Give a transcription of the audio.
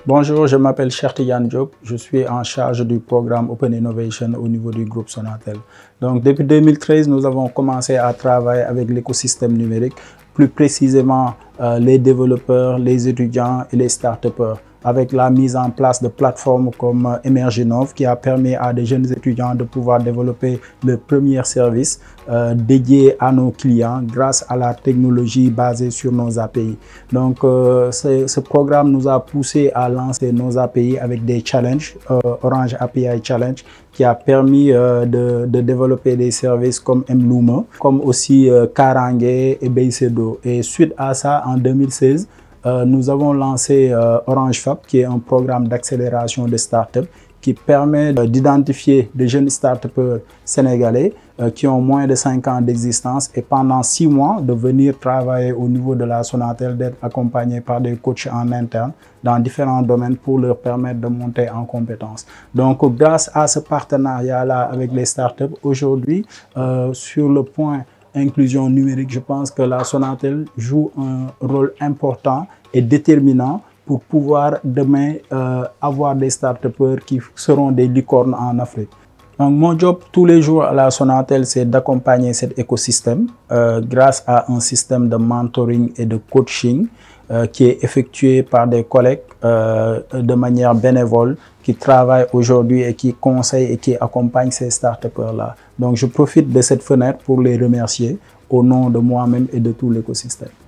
Bonjour, je m'appelle Cheikh Tidiane Diop, je suis en charge du programme Open Innovation au niveau du groupe Sonatel. Donc, depuis 2013, nous avons commencé à travailler avec l'écosystème numérique, plus précisément les développeurs, les étudiants et les start-upers, avec la mise en place de plateformes comme Emerginov qui a permis à des jeunes étudiants de pouvoir développer le premier service dédié à nos clients grâce à la technologie basée sur nos API. Donc, ce programme nous a poussé à lancer nos API avec des challenges, Orange API Challenge, qui a permis de développer des services comme Mluma, comme aussi Karangé et Beisedo. Et suite à ça, en 2016, nous avons lancé Orange Fab, qui est un programme d'accélération de start-up qui permet d'identifier des jeunes start-upers sénégalais qui ont moins de 5 ans d'existence et pendant 6 mois de venir travailler au niveau de la Sonatel, d'être accompagnés par des coachs en interne dans différents domaines pour leur permettre de monter en compétences. Donc, grâce à ce partenariat-là avec les start-up, aujourd'hui, sur le point inclusion numérique, je pense que la Sonatel joue un rôle important et déterminant pour pouvoir demain avoir des start-upers qui seront des licornes en Afrique. Donc, mon job tous les jours à la Sonatel, c'est d'accompagner cet écosystème grâce à un système de mentoring et de coaching qui est effectué par des collègues de manière bénévole qui travaillent aujourd'hui et qui conseillent et qui accompagnent ces start-upers-là. Donc, je profite de cette fenêtre pour les remercier au nom de moi-même et de tout l'écosystème.